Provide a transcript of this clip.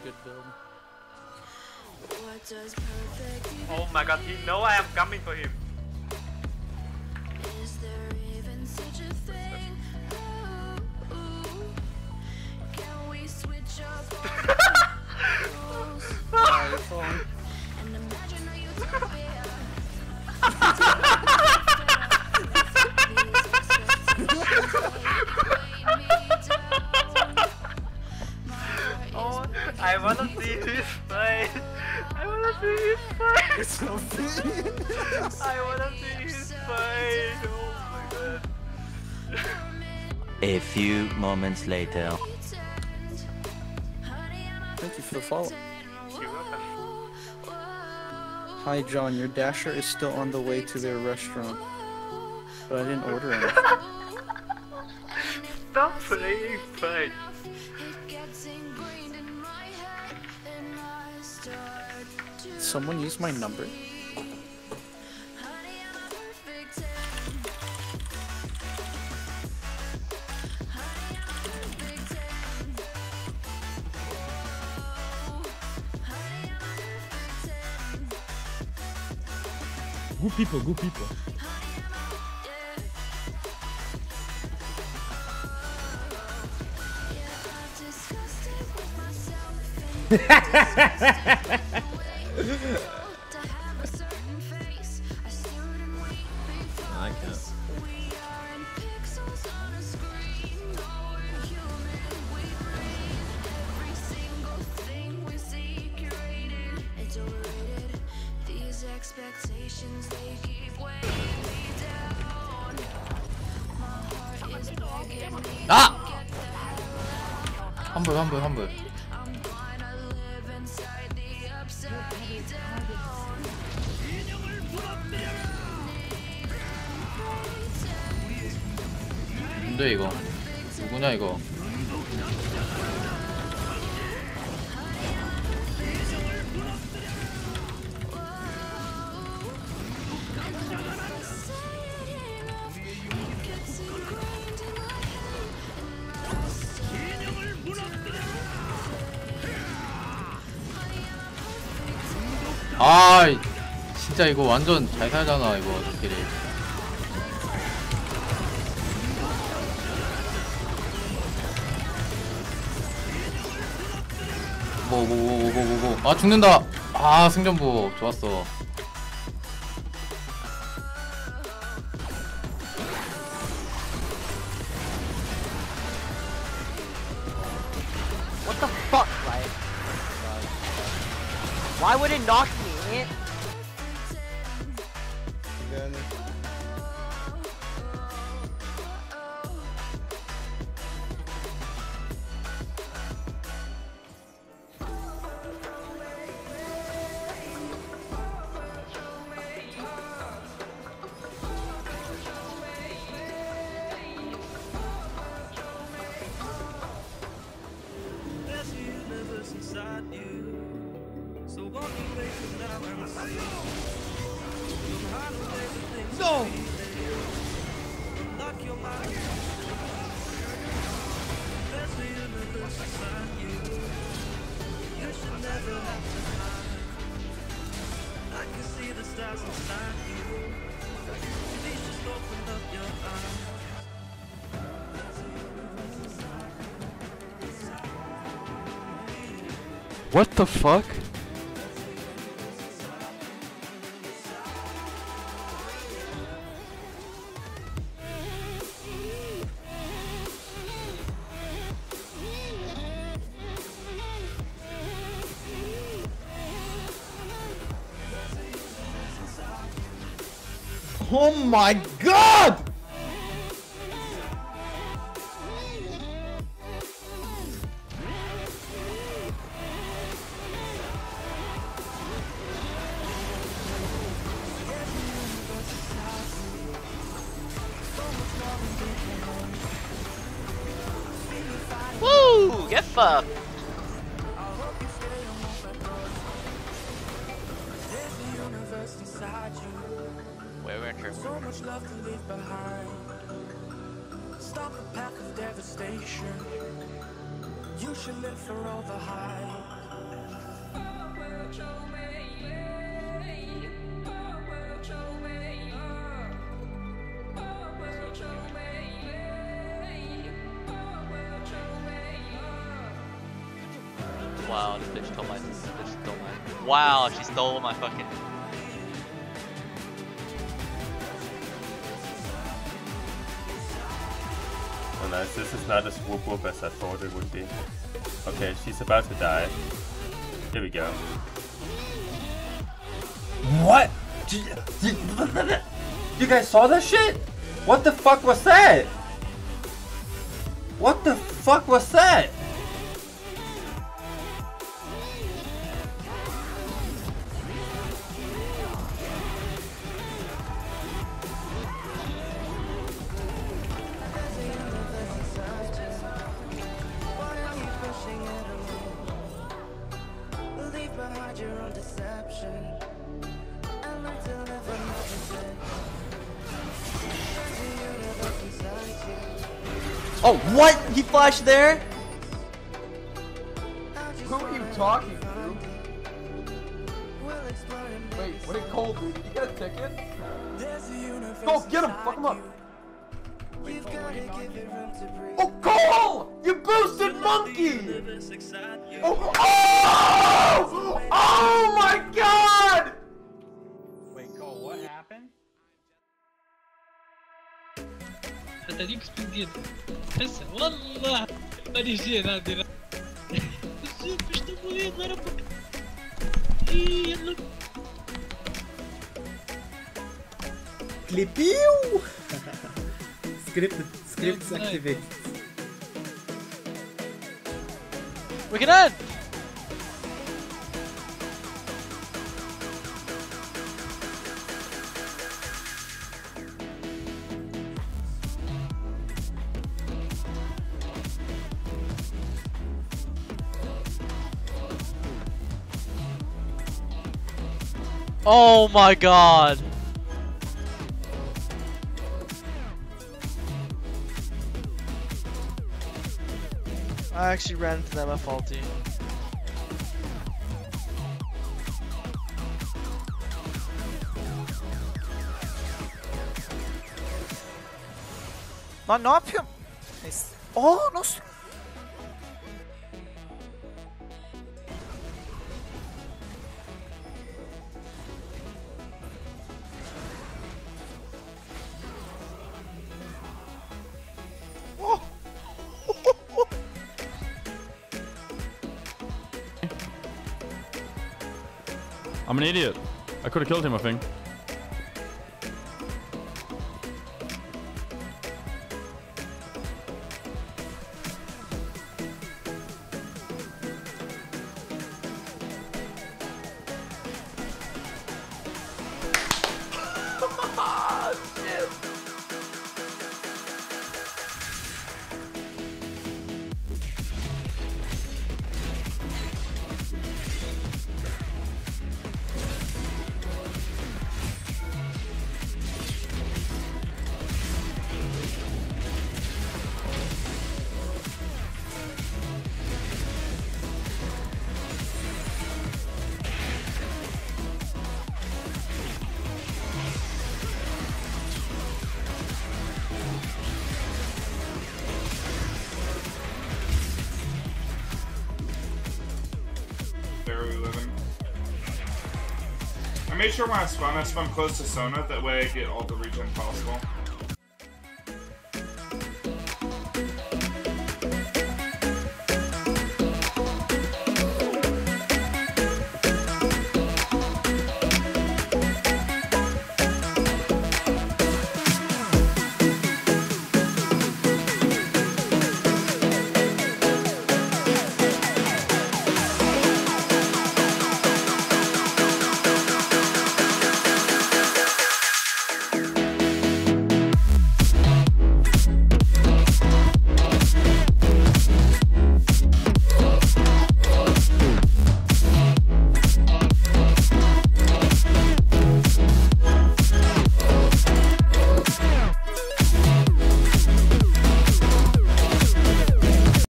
good build. Oh my god, he know I am coming for him. Is there even such a thing? Can we switch up Oh, you're falling. and imagine a utopia? Oh, I wanna see his face. I wanna see his face. It's so big. I wanna see his face. Oh my god. A few moments later. Thank you for the follow. Hi John, your dasher is still on the way to their restaurant, but I didn't order anything. Stop playing fight. Someone use my number? Good people, good people. I can't. Expectations, they keep weighing me down. My heart is begging me 아! to get the hell out. 환불 환불 환불. I'm gonna live inside the upside down. 뭔데 이거? 누구냐 이거? 아, 진짜 이거 완전 잘 살잖아 이거 저끼리. 뭐. 아 죽는다. 아 승전부 좋았어. What the fuck, right? Why would it knock me? No. What the fuck? Oh my god! Woo! Get fucked! Where we're in Germany. So much love to leave behind. Stop the path of devastation. You should live for all the hype. Wow, this bitch stole my. Wow, she stole my fucking. Oh nice, this is not as whoop whoop as I thought it would be. Okay, she's about to die. Here we go. What? You guys saw that shit? What the fuck was that? What the fuck was that? Oh, what? He flashed there? Who are you talking to? Wait, what did Cole do? Did you get a ticket? Go get him! Fuck him up! Oh, Cole! You boosted monkey! Oh! Oh! Oh my god! Wait, Cole, what happened? هتديك سبيد بس والله ماني شيء نادر مش تبغى ضربك يلا Clipiu! Scripts activated. We can end! Oh my god! I actually ran into them at faulty. Lan ne yapıyorum? Neyse. Aa nasıl? I'm an idiot. I could have killed him, I think. Barely living. I made sure when I spawn close to Sona, that way I get all the regen possible.